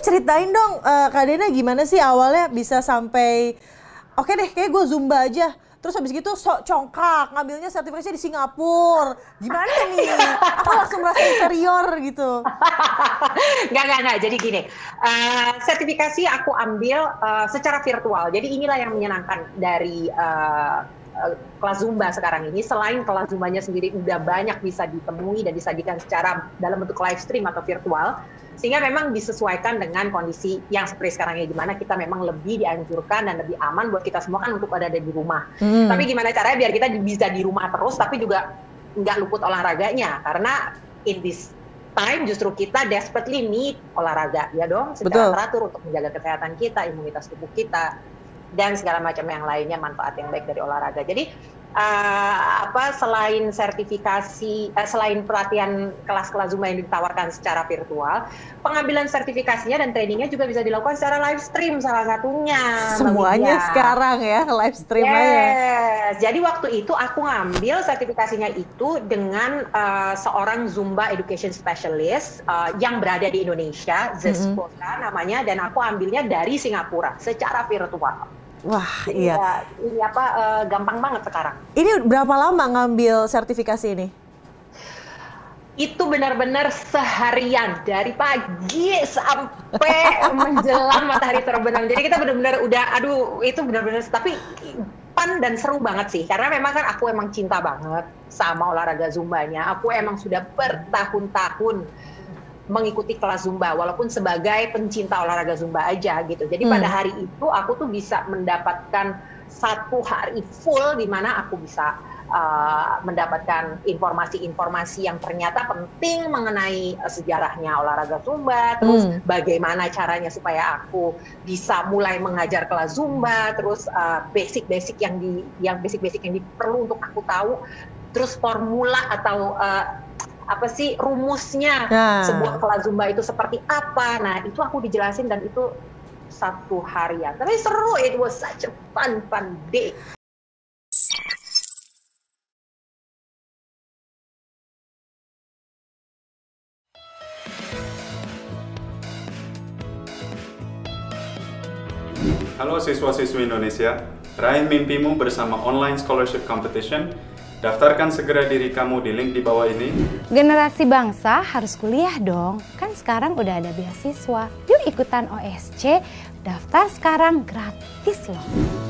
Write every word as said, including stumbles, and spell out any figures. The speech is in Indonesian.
ceritain dong, uh, Kak Dena gimana sih awalnya bisa sampai, oke deh kayak gue Zumba aja. Terus habis gitu sok congkak, ngambilnya sertifikasi di Singapura. Gimana nih? Aku langsung merasa inferior gitu. Nggak, nggak, nggak. Jadi gini, uh, sertifikasi aku ambil uh, secara virtual. Jadi inilah yang menyenangkan dari uh, uh, kelas Zumba sekarang ini. Selain kelas Zumbanya sendiri udah banyak bisa ditemui dan disajikan secara dalam bentuk live stream atau virtual. Sehingga memang disesuaikan dengan kondisi yang seperti sekarang ini, di mana kita memang lebih dianjurkan dan lebih aman buat kita semua kan untuk ada di rumah. Hmm. Tapi gimana caranya biar kita bisa di rumah terus, tapi juga nggak luput olahraganya. Karena in this time justru kita desperately need olahraga, ya dong, secara Betul. teratur untuk menjaga kesehatan kita, imunitas tubuh kita, dan segala macam yang lainnya, manfaat yang baik dari olahraga. Jadi Uh, apa selain sertifikasi, uh, selain pelatihan kelas-kelas Zumba yang ditawarkan secara virtual, pengambilan sertifikasinya dan trainingnya juga bisa dilakukan secara live stream salah satunya. Semuanya sekarang ya live stream yes. aja. Jadi waktu itu aku ngambil sertifikasinya itu dengan uh, seorang Zumba Education Specialist uh, yang berada di Indonesia, Zesposa mm-hmm. namanya, dan aku ambilnya dari Singapura secara virtual. Wah, iya. Ya, ini apa uh, gampang banget sekarang. Ini berapa lama ngambil sertifikasi ini? Itu benar-benar seharian dari pagi sampai menjelang matahari terbenam. Jadi kita benar-benar udah, aduh, itu benar-benar tapi fun dan seru banget sih. Karena memang kan aku emang cinta banget sama olahraga Zumbanya. Aku emang sudah bertahun-tahun mengikuti kelas Zumba, walaupun sebagai pencinta olahraga Zumba aja gitu. Jadi hmm. pada hari itu aku tuh bisa mendapatkan satu hari full di mana aku bisa uh, mendapatkan informasi-informasi yang ternyata penting mengenai uh, sejarahnya olahraga Zumba, terus hmm. bagaimana caranya supaya aku bisa mulai mengajar kelas Zumba, terus basic-basic uh, yang di yang basic-basic yang perlu untuk aku tahu, terus formula atau uh, apa sih rumusnya nah. sebuah kelas Zumba itu seperti apa. Nah itu aku dijelasin dan itu satu harian. Tapi seru, it was such a fun, fun day. Halo siswa-siswi Indonesia, raih mimpimu bersama Online Scholarship Competition. Daftarkan segera diri kamu di link di bawah ini. Generasi bangsa harus kuliah dong, kan sekarang udah ada beasiswa. Yuk ikutan O S C, daftar sekarang gratis loh.